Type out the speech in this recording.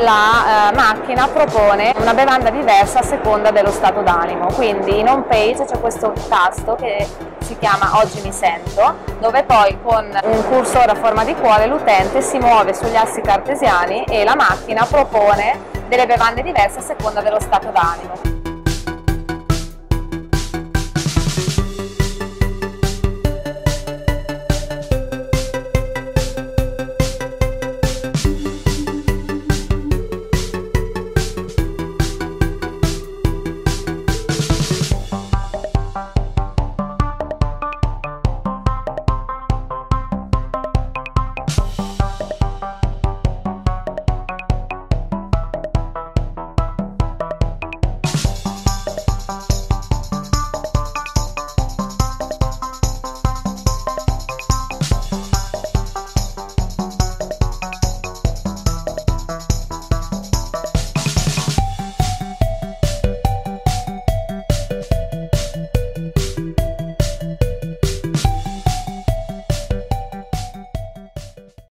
la macchina propone una bevanda diversa a seconda dello stato d'animo. Quindi in home page c'è questo tasto che si chiama Oggi mi sento, dove poi con un cursore a forma di cuore l'utente si muove sugli assi cartesiani e la macchina propone delle bevande diverse a seconda dello stato d'animo.